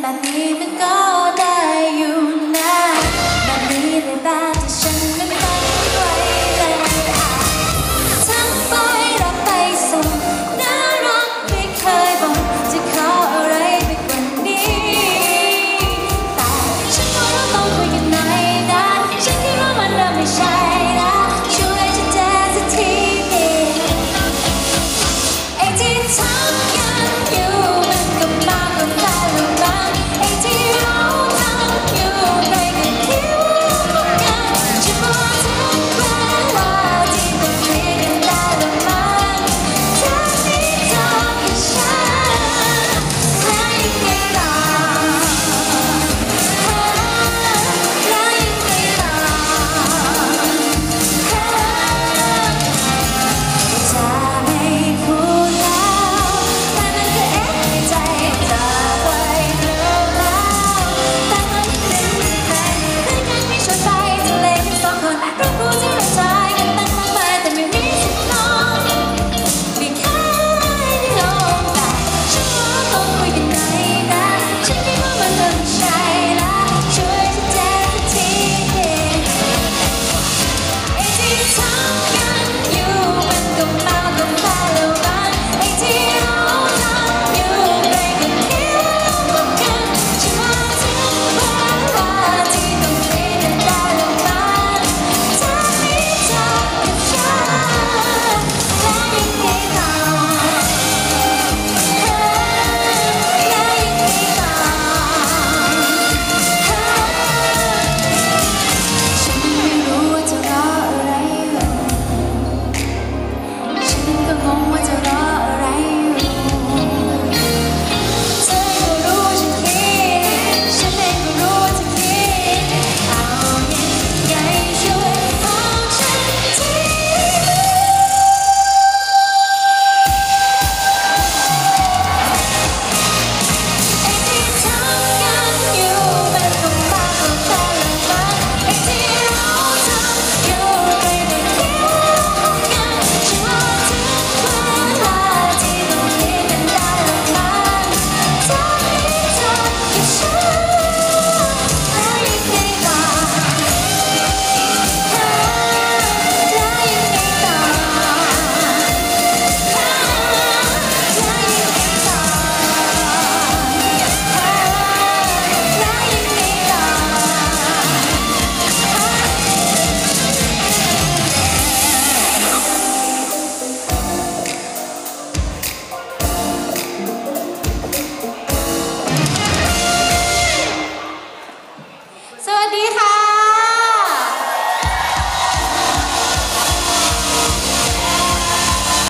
แบบนี้มันก็ได้อยู่นะแบบนี้เลยแบบที่ฉันนั้นไม่ต้องไว้เลยทั้งไปรับไปส่งน่ารักไม่เคยบอกจะขออะไรไปกว่านี้แต่ฉันว่าเราต้องคุยกันหน่อยนะฉันคิดว่ามันเริ่มไม่ใช่ละช่วยฉันแจ้งสักทีดิไอ้ที่ทำกันอยู่มันก็มากกว่าแค่ละมั้งไอ้ที่เราทำอยู่ใครก็คิดว่ากันฉันว่าทุกเวลาที่ต้องเรียนกันได้ละมั้งเธอที่ทำกับฉันแล้วยังไงต่อแล้วยังไงต่อจะไม่พูดแล้วแต่มันก็เอ๊ะในใจจะปล่อยเธอแล้วแต่มันเป็นแค่เรื่องกันไม่ชวนไปทะเลกันสองคนรู้กูที่เราชายกันตั้งมากมายแต่ไม่มีสักน้องไม่เคยได้ลงแต่ฉันว่าต้องคุยกันหน่อยนะฉันคิดว่ามันเริ่มใช่ละช่วยฉันแจ้งสักทีไอ้ที่ทำกันอยู่มันก็มากกว่าแค่ละมั้งไอ้ที่เราทำอยู่ใครก็คิดว่ากันฉันว่าทุกเวลาที่ต้องเรียนกันได้ละมั้งเธอที่ทำกับฉันแล้วยังไงต่อแล้วยังไงต่อฉันไม่รู้ว่าจะรออะไรอยู่ฉันก็งงว่าจะรออะไรอยู่เธอก็รู้ว่าฉันคิดฉันเองก็รู้ว่าเธอคิดเอายังไงช่วยบอกฉันทีไอ้ที่ทำกันอยู่มันก็มากกว่าแค่ละมั้งไอ้ที่เราทำอยู่ใครก็คิดว่ากันฉันว่าทุกเวลาที่ต้องเรียนกันได้ละมั้งเธอที่ทำกับฉันแล้วยังไงต่อแล้วยังไงต่อแล้วยังไงต่อแล้วยังไงต่อสวัสดีค่ะ